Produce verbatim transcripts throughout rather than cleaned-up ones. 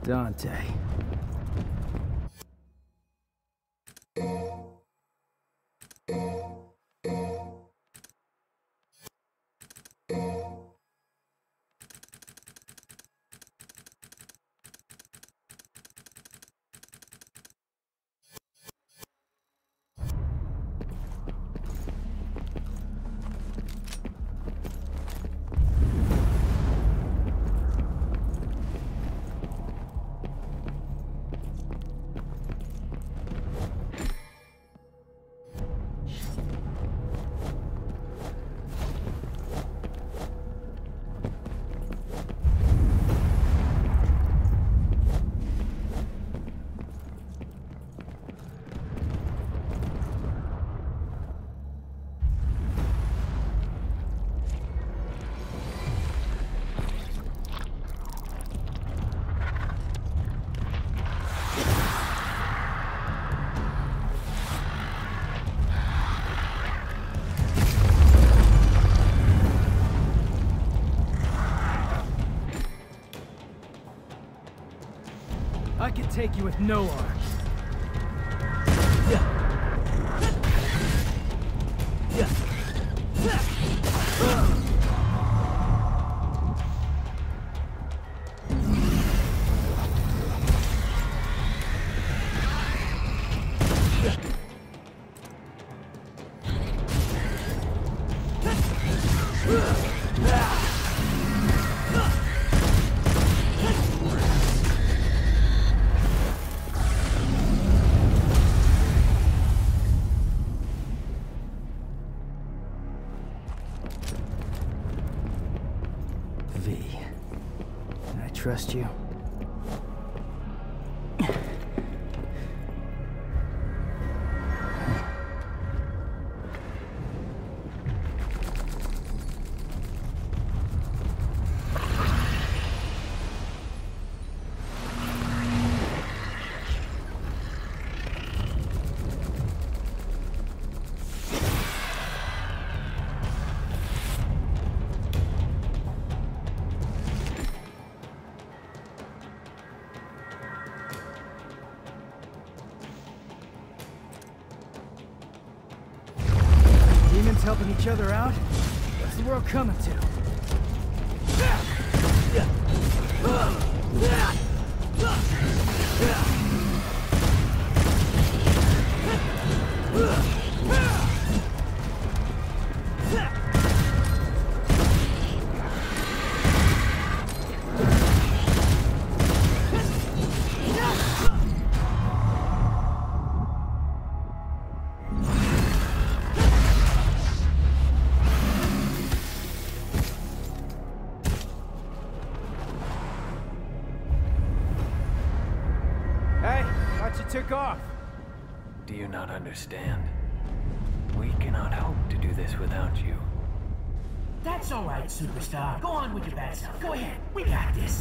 Dante. I could take you with no arms. V, can I trust you? Demons helping each other out? What's the world coming to? You took off. Do you not understand? We cannot hope to do this without you. That's all right, superstar. Go on with your bad self. Go ahead. We got this.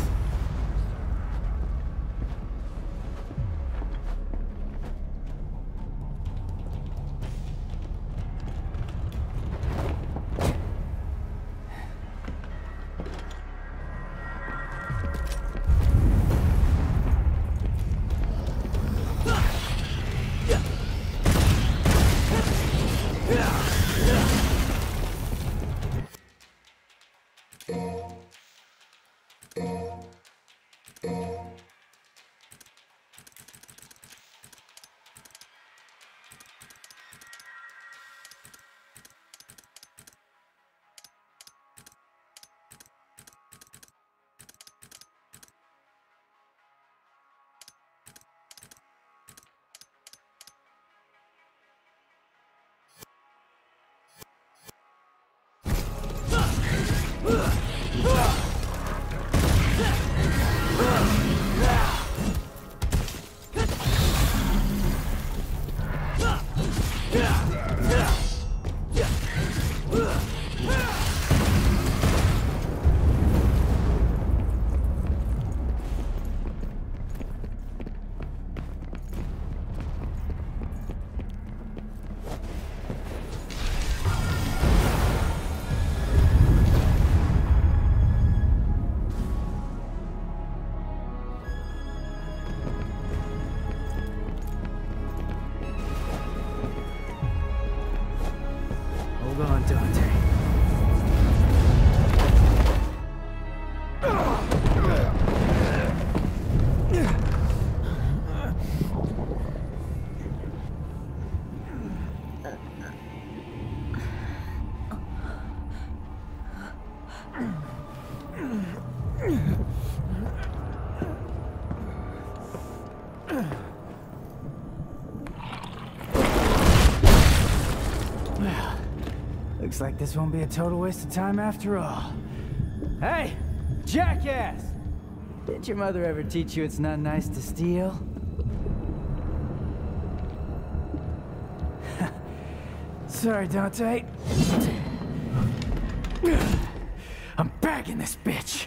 Well, looks like this won't be a total waste of time after all. Hey, jackass! Did your mother ever teach you it's not nice to steal? Sorry, Dante. I'm bagging this bitch.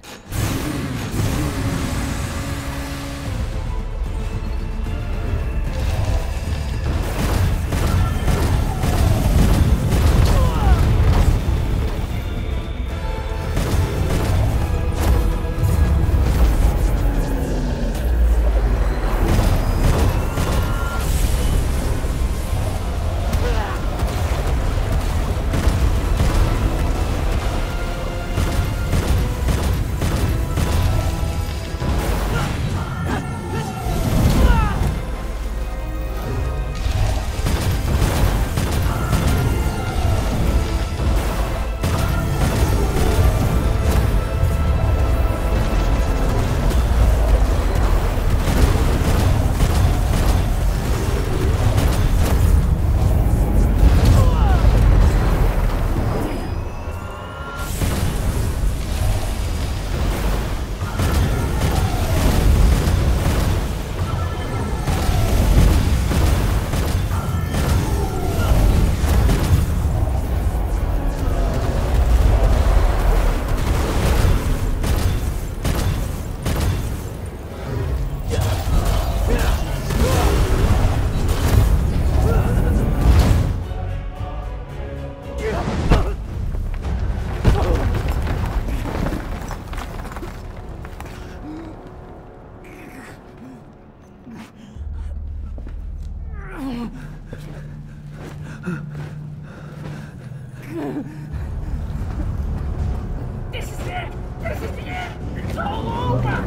This is it! This is the end! It's all over!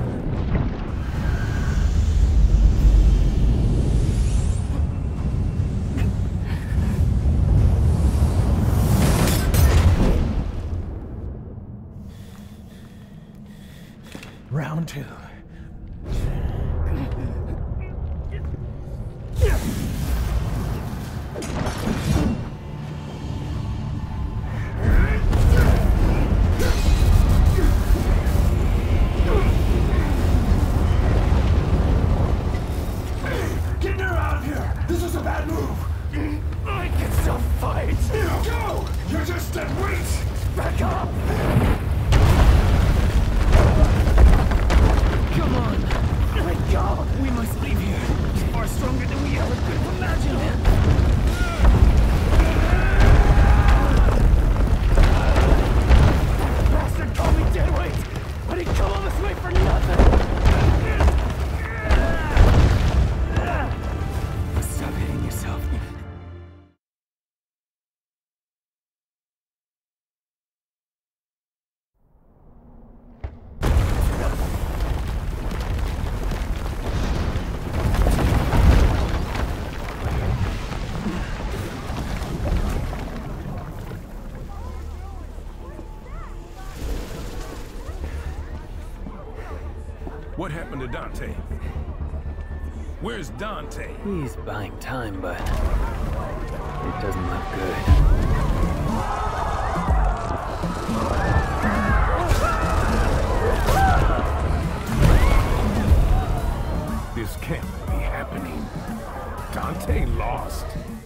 Round two. Get her out of here! This is a bad move! I can still fight! Go! You're just dead weight! Back up! Come on! Let go! We must leave here. It's far stronger than we ever could have imagined. Bastard called me deadweight, but he come all this way for nothing! Stop hitting yourself. What happened to Dante? Where's Dante? He's buying time, but it doesn't look good. This can't be happening. Dante lost.